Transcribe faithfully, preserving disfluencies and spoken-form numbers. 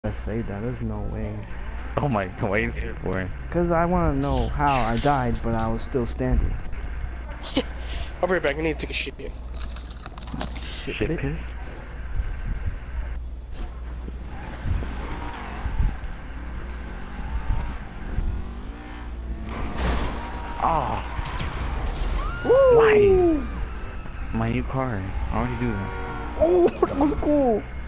I say that. There's no way. Oh my, what are you here for? Because I want to know how I died, but I was still standing. I'll be right back. I need to take a shit. Shit, Shit bit. piss? Oh. Woo! Why? My new car. Why would you do that? Oh, that was cool.